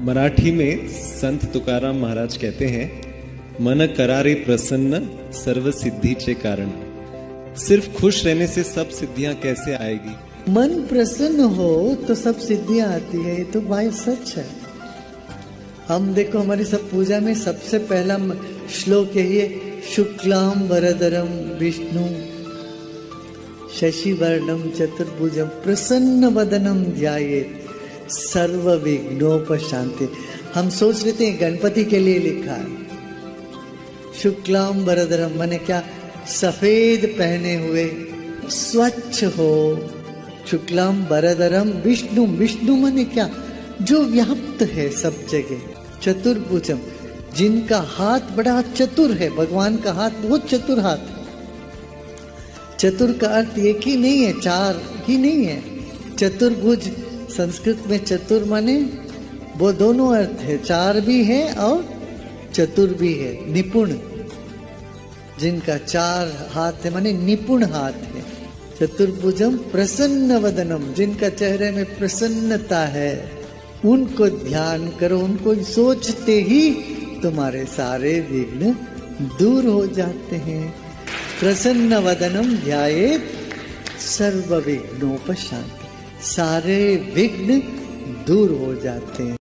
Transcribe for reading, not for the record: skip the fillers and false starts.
मराठी में संत तुकाराम महाराज कहते हैं, मन करारे प्रसन्न सर्व सिद्धीचे कारण। सिर्फ खुश रहने से सब सिद्धियां कैसे आएगी? मन प्रसन्न हो तो सब सिद्धियां आती है, ये तो भाई सच है। हम देखो हमारी सब पूजा में सबसे पहला श्लोक यही है, शुक्लाम वरदरम विष्णु शशिवर्णम चतुर्भुजम प्रसन्न वदनम ध्यायेत् सर्व विघ्नोपशांति। हम सोच लेते हैं गणपति के लिए लिखा है शुक्लाम वरदरम, माने क्या? सफेद पहने हुए, स्वच्छ हो। शुक्लाम वरदरम विष्णु, विष्णु माने क्या? जो व्याप्त है सब जगह। चतुर्भुजम, जिनका हाथ बड़ा चतुर है, भगवान का हाथ बहुत चतुर हाथ। चतुर का अर्थ एक ही नहीं है, चार ही नहीं है। चतुर्भुज संस्कृत में चतुर माने वो दोनों अर्थ है, चार भी है और चतुर भी है, निपुण। जिनका चार हाथ है माने निपुण हाथ है। चतुर्भुजम प्रसन्न वदनम, जिनका चेहरे में प्रसन्नता है, उनको ध्यान करो। उनको सोचते ही तुम्हारे सारे विघ्न दूर हो जाते हैं। प्रसन्न वदनम ध्यायेत् सर्व विघ्नोपशांति, सारे विघ्न दूर हो जाते हैं।